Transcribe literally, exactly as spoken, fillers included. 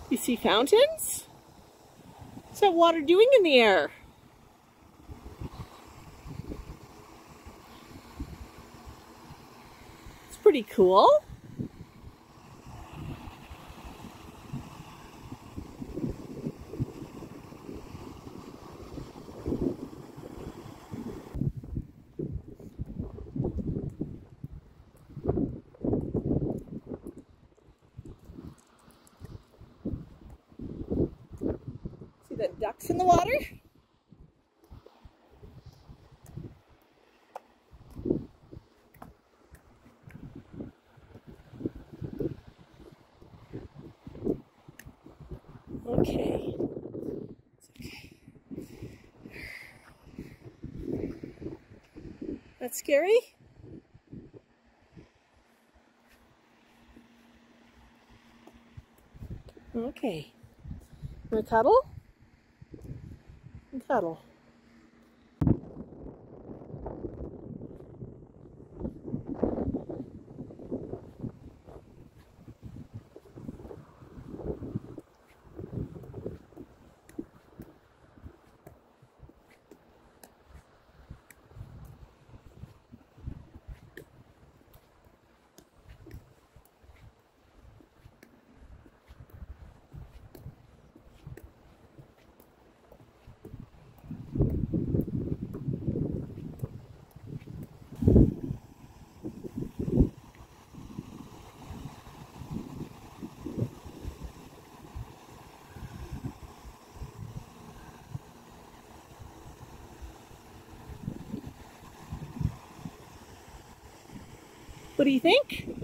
You see fountains? What's that water doing in the air? It's pretty cool. See the ducks in the water? Okay. It's okay. That's scary? Okay. Wanna cuddle? Cuddle. What do you think?